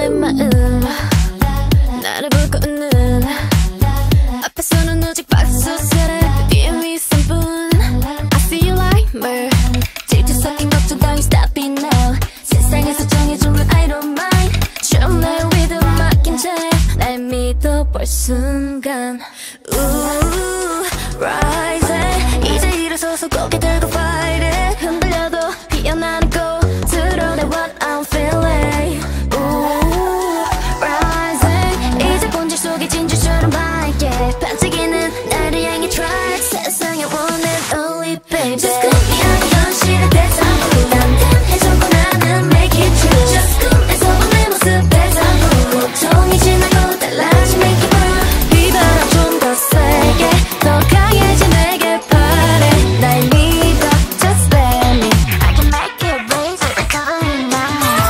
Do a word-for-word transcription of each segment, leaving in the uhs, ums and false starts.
너의 마음 나를 보고 웃는 앞에서는 오직 박수 사랑 뒤에 미소뿐 I see you like me 질투 섞인 걱정 따윈 stop it now 세상에서 정해준 rule I don't mind 처음 날 믿음 맡긴 채 날 믿어볼 순간 Ooh, rising 이제 일어서서 고개 들고 fight it 흔들려도 피어나는 꽃으로 내 what I'm feeling Ooh, rising 이제 본질 속에 진주처럼 밝게 반짝이는 나를 향해 try 세상의 one and only baby Just call me out 현실의 대상으로 단단해졌고 나는 make it true Just 꿈에서 본 내 모습 대상으로 고통이 지나고 달라진 내 기분 이 바람 좀 더 세게 더 강해져 내게 바래 날 믿어 just let me I can make it raise it come now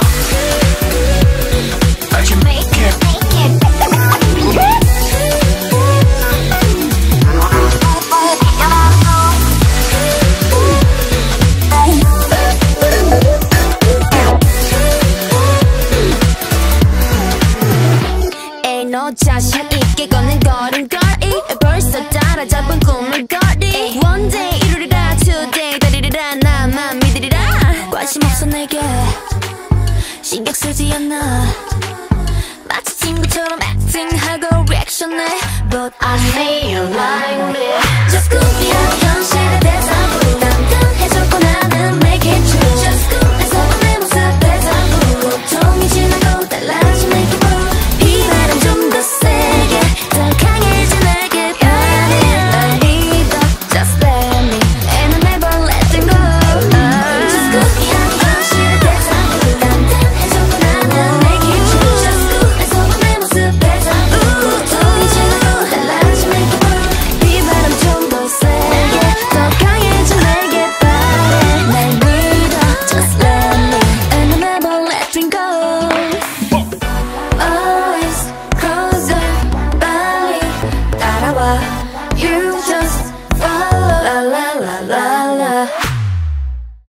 I can make it make it Ain't no 자신 있게 걷는 걸음걸이 벌써 따라잡은 꿈을 거리 One day 이루리라 today 다리리라 나만 믿으리라 관심 없어 내게 신경 쓰지 않아 마치 친구처럼 acting하고 reaction해 But I feel like